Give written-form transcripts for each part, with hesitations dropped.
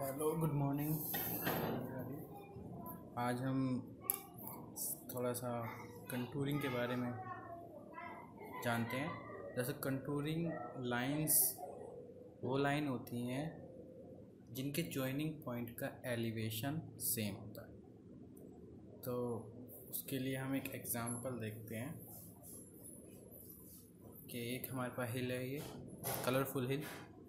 Hello, good morning. आज हम थोड़ा सा कंटूरिंग के बारे में जानते हैं। जैसे कंटूरिंग लाइंस वो लाइन होती हैं जिनके जॉइनिंग पॉइंट का एलिवेशन सेम होता है। तो उसके लिए हम एक एग्ज़ाम्पल देखते हैं कि एक हमारे पास हिल है, ये कलरफुल हिल।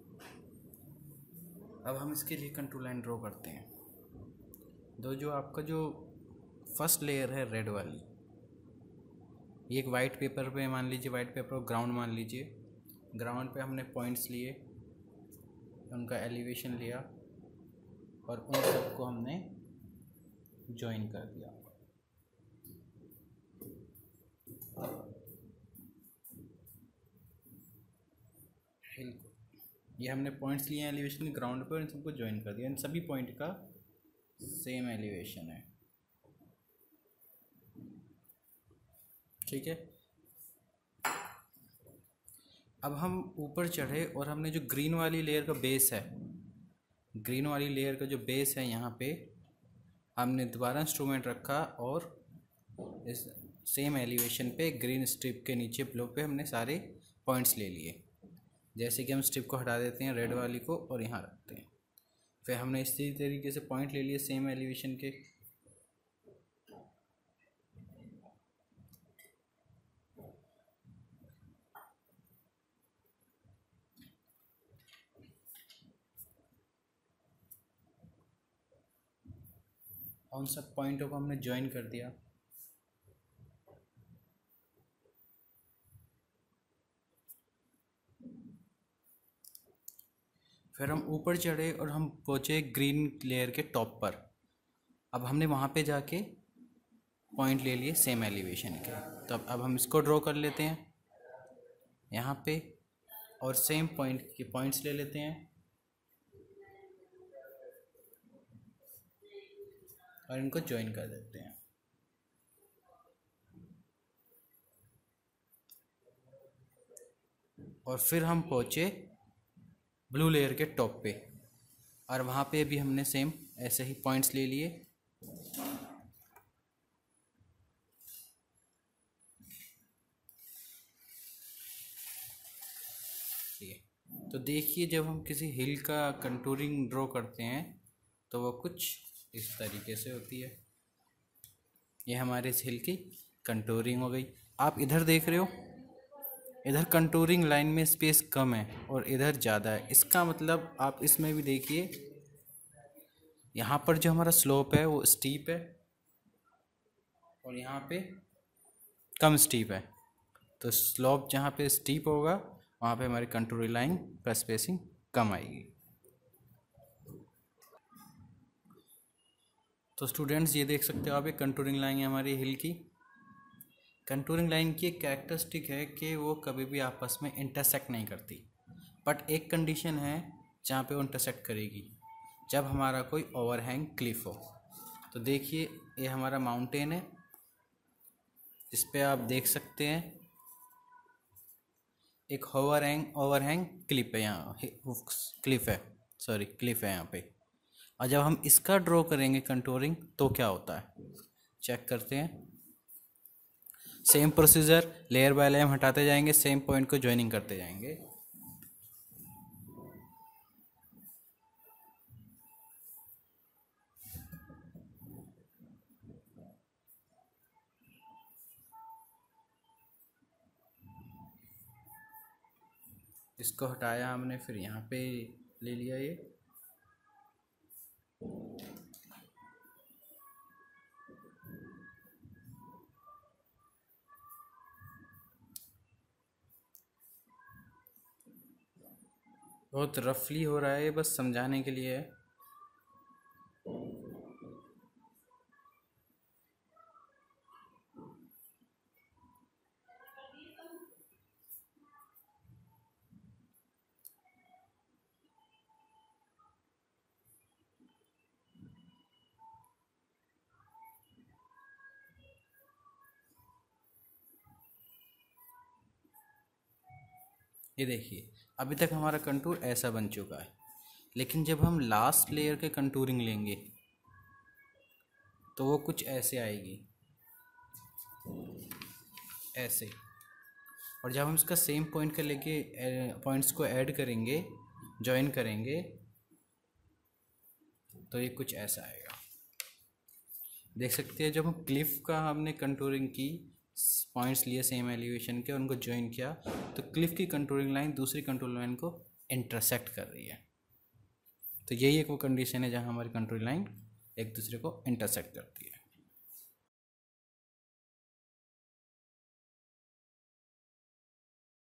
अब हम इसके लिए कंटूर लाइन ड्रॉ करते हैं। जो आपका जो फर्स्ट लेयर है रेड वाली, ये एक वाइट पेपर पे मान लीजिए, वाइट पेपर और ग्राउंड मान लीजिए। ग्राउंड पे हमने पॉइंट्स लिए, उनका एलिवेशन लिया और उन सबको हमने ज्वाइन कर दिया। हिल को ये हमने पॉइंट्स लिए हैं एलिवेशन के ग्राउंड पे और इन सबको ज्वाइन कर दिया। इन सभी पॉइंट का सेम एलिवेशन है, ठीक है। अब हम ऊपर चढ़े और हमने जो ग्रीन वाली लेयर का बेस है, ग्रीन वाली लेयर का जो बेस है, यहाँ पे हमने दोबारा इंस्ट्रूमेंट रखा और इस सेम एलिवेशन पे ग्रीन स्ट्रिप के नीचे ब्लो पे हमने सारे पॉइंट्स ले लिए। जैसे कि हम स्ट्रिप को हटा देते हैं रेड वाली को और यहाँ रखते हैं, फिर हमने इसी तरीके से पॉइंट ले लिए सेम एलिवेशन के। उन सब पॉइंटों को हमने ज्वाइन कर दिया। फिर हम ऊपर चढ़े और हम पहुँचे ग्रीन लेयर के टॉप पर। अब हमने वहाँ पे जाके पॉइंट ले लिए सेम एलिवेशन के। तो अब हम इसको ड्रॉ कर लेते हैं यहाँ पे और सेम पॉइंट के पॉइंट्स ले लेते हैं और इनको ज्वाइन कर देते हैं। और फिर हम पहुँचे ब्लू लेयर के टॉप पे और वहाँ पे भी हमने सेम ऐसे ही पॉइंट्स ले लिए। तो देखिए, जब हम किसी हिल का कंटूरिंग ड्रॉ करते हैं तो वो कुछ इस तरीके से होती है। ये हमारे इस हिल की कंटूरिंग हो गई। आप इधर देख रहे हो, इधर कंटूरिंग लाइन में स्पेस कम है और इधर ज़्यादा है। इसका मतलब आप इसमें भी देखिए, यहाँ पर जो हमारा स्लोप है वो स्टीप है और यहाँ पे कम स्टीप है। तो स्लोप जहाँ पे स्टीप होगा वहाँ पे हमारी कंटूरिंग लाइन का स्पेसिंग कम आएगी। तो स्टूडेंट्स, ये देख सकते हो आप, एक कंटूरिंग लाइन है हमारी हिल की। कंटूरिंग लाइन की एक कैरेक्टरिस्टिक है कि वो कभी भी आपस में इंटरसेक्ट नहीं करती, बट एक कंडीशन है जहाँ पे वो इंटरसेक्ट करेगी, जब हमारा कोई ओवरहैंग क्लिफ हो। तो देखिए, ये हमारा माउंटेन है, इस पे आप देख सकते हैं एक ओवरहैंग क्लिप है, यहाँ क्लिफ है, सॉरी क्लिफ है यहाँ पे। और जब हम इसका ड्रॉ करेंगे कंटूरिंग तो क्या होता है, चेक करते हैं। Same procedure, layer by layer हटाते जाएंगे, सेम पॉइंट को ज्वाइनिंग करते जाएंगे। इसको हटाया हमने, फिर यहाँ पे ले लिया ये। बहुत रफली हो रहा है, बस समझाने के लिए है। ये देखिए, अभी तक हमारा कंटूर ऐसा बन चुका है। लेकिन जब हम लास्ट लेयर के कंटूरिंग लेंगे तो वो कुछ ऐसे आएगी, ऐसे। और जब हम इसका सेम पॉइंट का लेके पॉइंट्स को ऐड करेंगे, जॉइन करेंगे, तो ये कुछ ऐसा आएगा। देख सकते हैं जब हम क्लिफ का हमने कंटूरिंग की, पॉइंट्स लिए सेम एलिवेशन के, उनको ज्वाइन किया, तो क्लिफ की कंटूरिंग लाइन दूसरी कंटूरिंग लाइन को इंटरसेक्ट कर रही है। तो यही एक वो कंडीशन है जहाँ हमारी कंटूरिंग लाइन एक दूसरे को इंटरसेक्ट करती है।